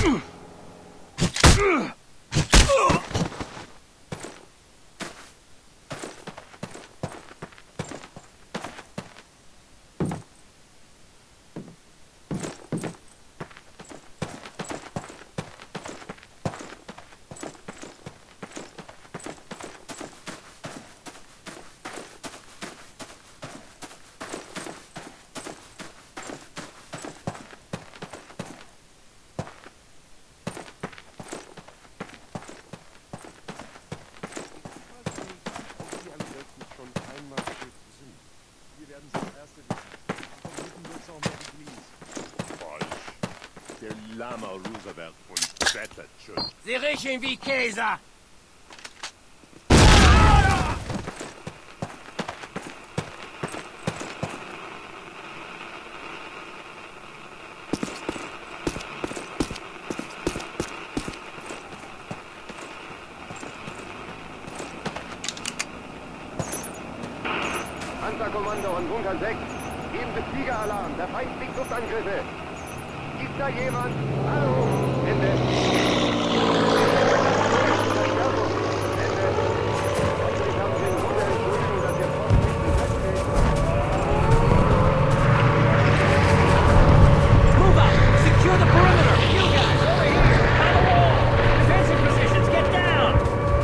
Lama Roosevelt und bettelt schon. Sie riechen wie Käse! Panzerkommando und Bunker 6. Geben Sie Fliegeralarm. Der Feind fliegt Luftangriffe. Ist da jemand? Hallo? Ende. Verstärkung. Ende. Ich habe den Wunder entschuldigen, dass ihr Post nicht besetzt ist. Move up! Secure the perimeter! You guys, over here! On the wall! Defensive positions, get down!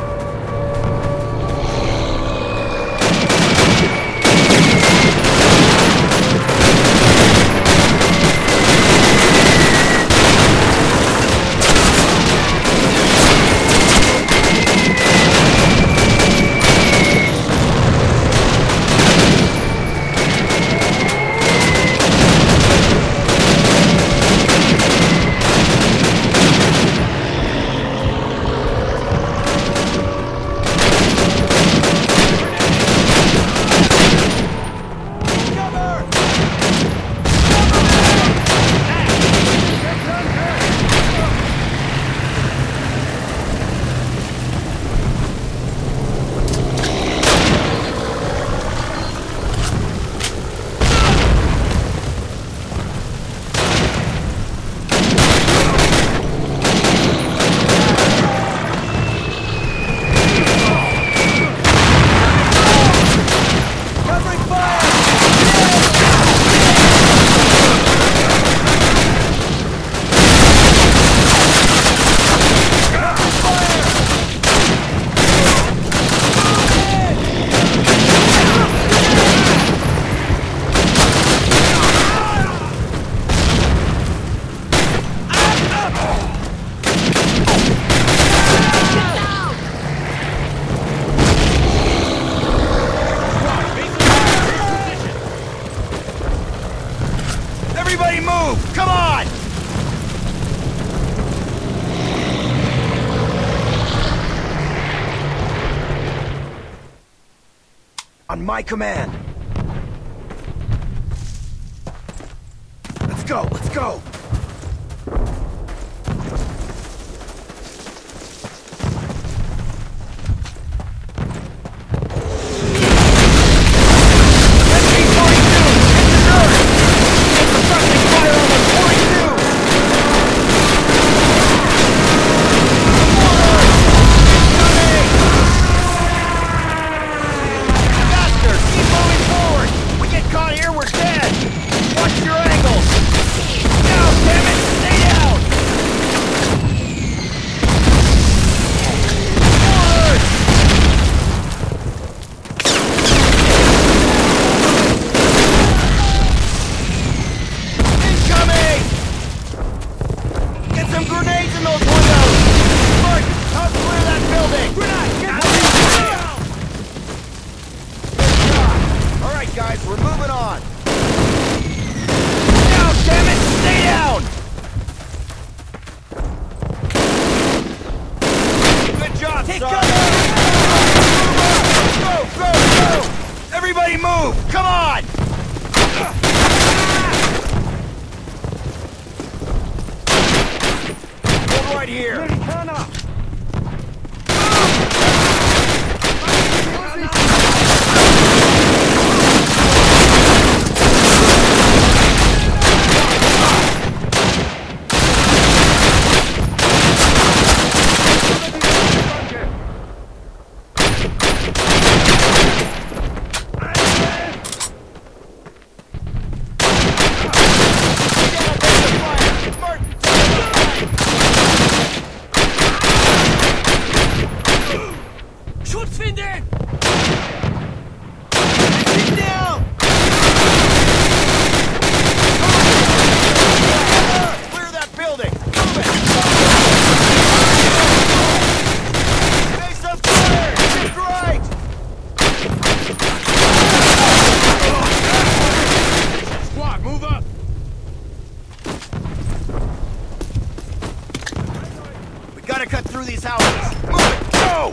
Everybody move! Come on! On my command. Let's go, let's go! Guys, we're moving on. Down, damn it! Stay down! Good job, son! Go, go, go! Everybody move! Come on! Hold right here. Amerikaner! cut through these houses. Move it, go!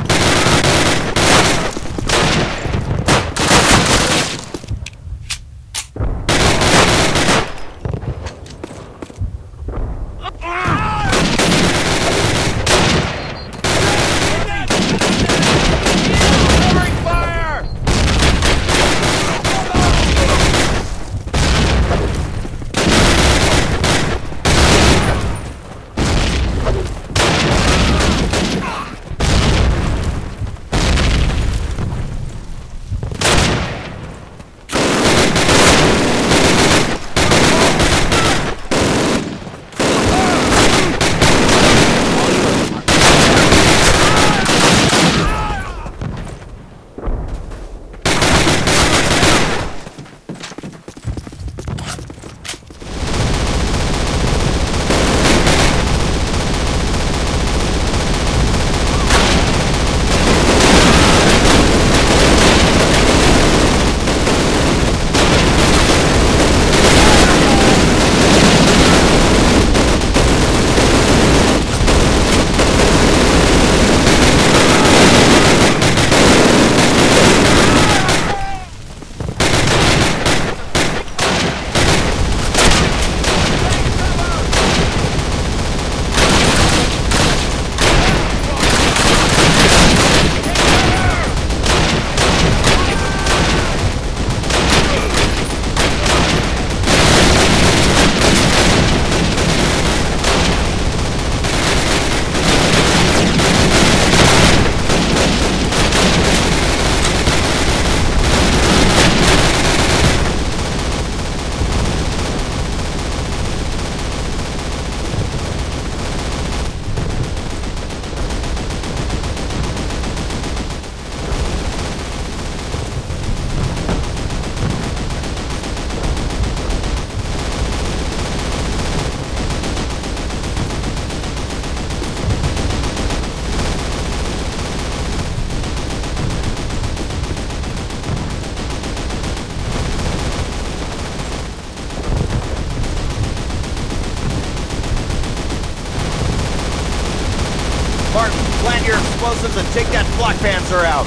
Martin, plant your explosives and take that Flak Panzer out.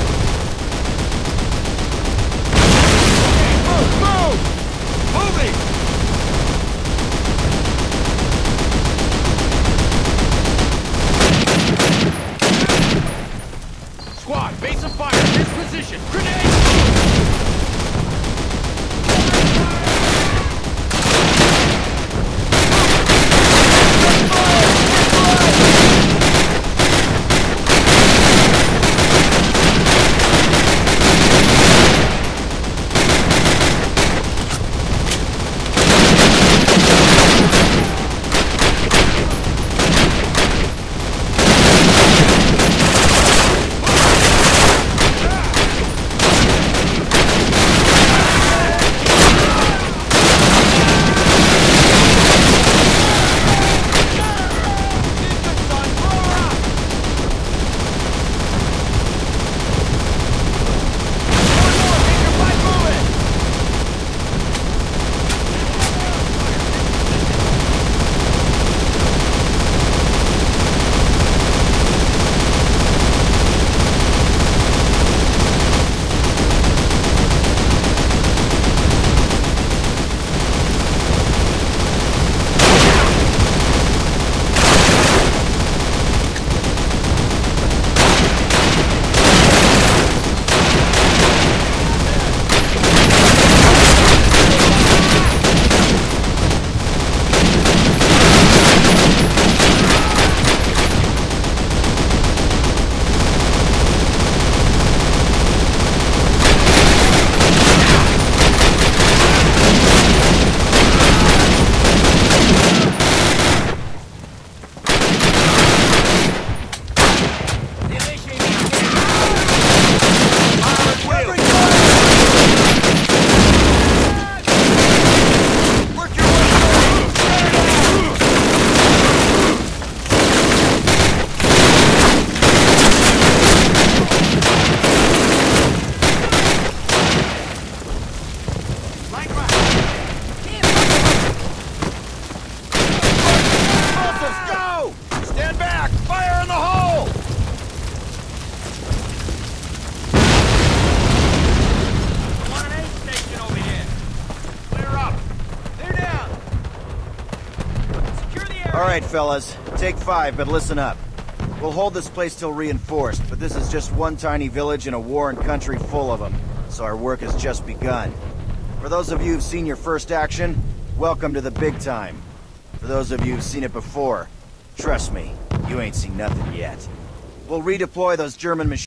Move! Moving! Squad, base of fire, this position. Grenade! right, fellas. Take 5, but listen up. We'll hold this place till reinforced, but this is just one tiny village in a warring country full of them, so our work has just begun. For those of you who've seen your first action, welcome to the big time. For those of you who've seen it before, trust me, you ain't seen nothing yet. We'll redeploy those German machines.